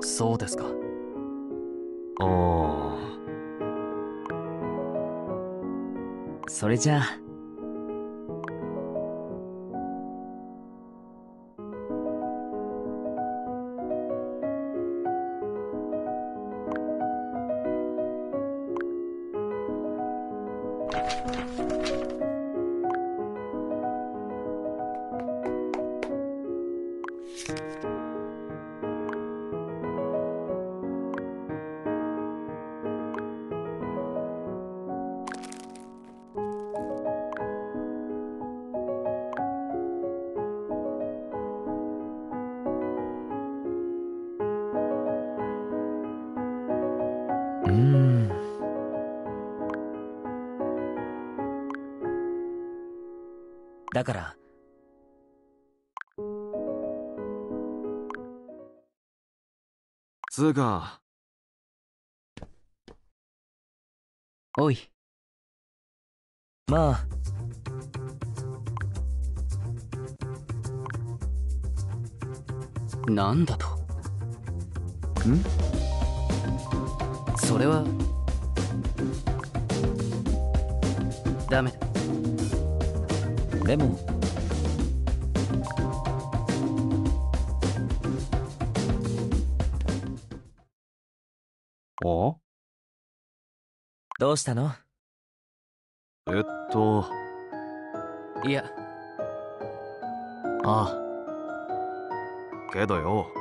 そうですか。 ああ。 それじゃあ。うーん。だから。 つうか、 おい。まあ。なんだと。それはダメだ。でもおどうしたの？ えっと、 いや。ああ。 けどよ、